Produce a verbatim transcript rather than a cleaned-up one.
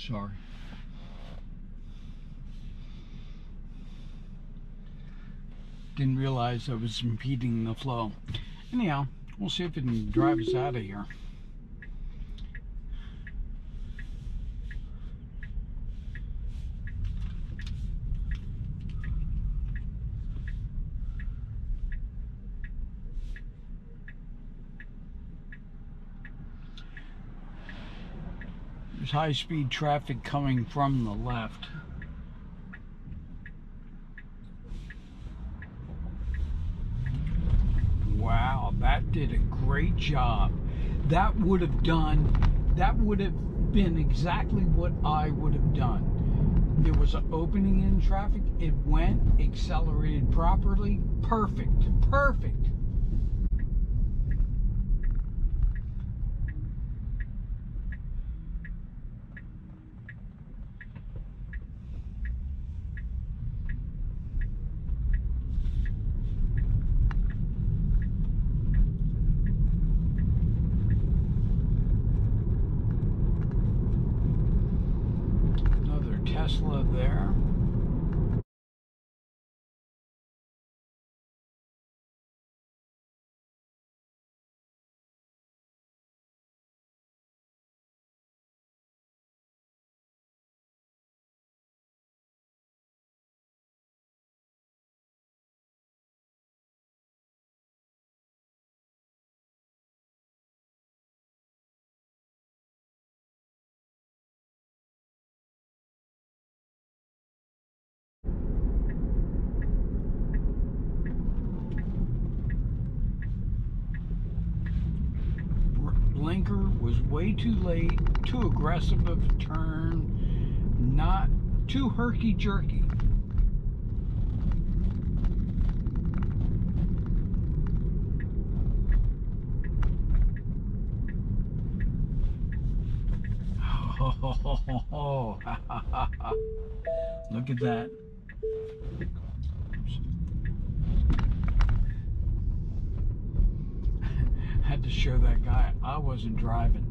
Sorry. Didn't realize I was impeding the flow. Anyhow, we'll see if it can drive us out of here. There's high-speed traffic coming from the left. Wow, that did a great job. That would have done, that would have been exactly what I would have done. There was an opening in traffic, it went, accelerated properly, perfect, perfect. Tesla there. Blinker was way too late, too aggressive of a turn, not too herky-jerky. Oh, look at that. Had to show that guy I wasn't driving.